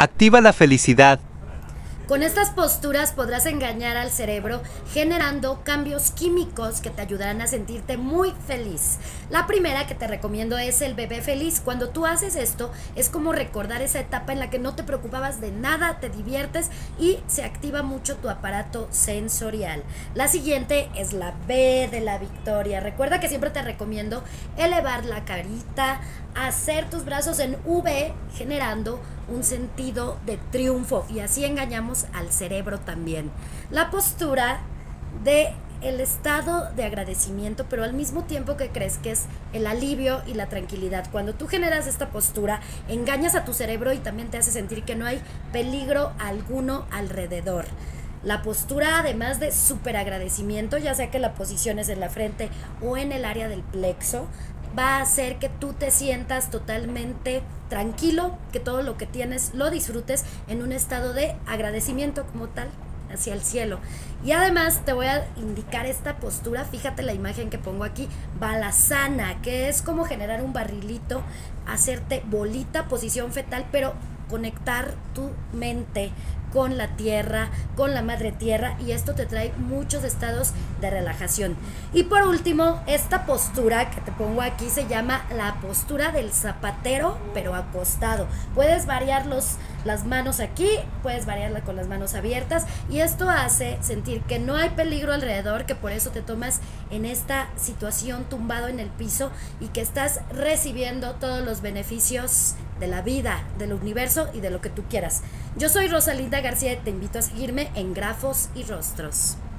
Activa la felicidad. Con estas posturas podrás engañar al cerebro generando cambios químicos que te ayudarán a sentirte muy feliz. La primera que te recomiendo es el bebé feliz. Cuando tú haces esto es como recordar esa etapa en la que no te preocupabas de nada, te diviertes y se activa mucho tu aparato sensorial. La siguiente es la B de la victoria. Recuerda que siempre te recomiendo elevar la carita, hacer tus brazos en V generando un sentido de triunfo y así engañamos al cerebro también. La postura de el estado de agradecimiento, pero al mismo tiempo que crees que es el alivio y la tranquilidad. Cuando tú generas esta postura, engañas a tu cerebro y también te hace sentir que no hay peligro alguno alrededor. La postura, además de súper agradecimiento, ya sea que la posiciones en la frente o en el área del plexo, va a hacer que tú te sientas totalmente tranquilo, que todo lo que tienes lo disfrutes en un estado de agradecimiento como tal hacia el cielo. Y además te voy a indicar esta postura, fíjate la imagen que pongo aquí, balasana, que es como generar un barrilito, hacerte bolita, posición fetal, pero conectar tu mente con la tierra, con la madre tierra, y esto te trae muchos estados de relajación. Y por último, esta postura que te pongo aquí se llama la postura del zapatero, pero acostado. Puedes variar las manos aquí, puedes variarla con las manos abiertas, y esto hace sentir que no hay peligro alrededor, que por eso te tomas en esta situación tumbado en el piso y que estás recibiendo todos los beneficios de la vida, del universo y de lo que tú quieras. Yo soy Rosalinda García y te invito a seguirme en Grafos y Rostros.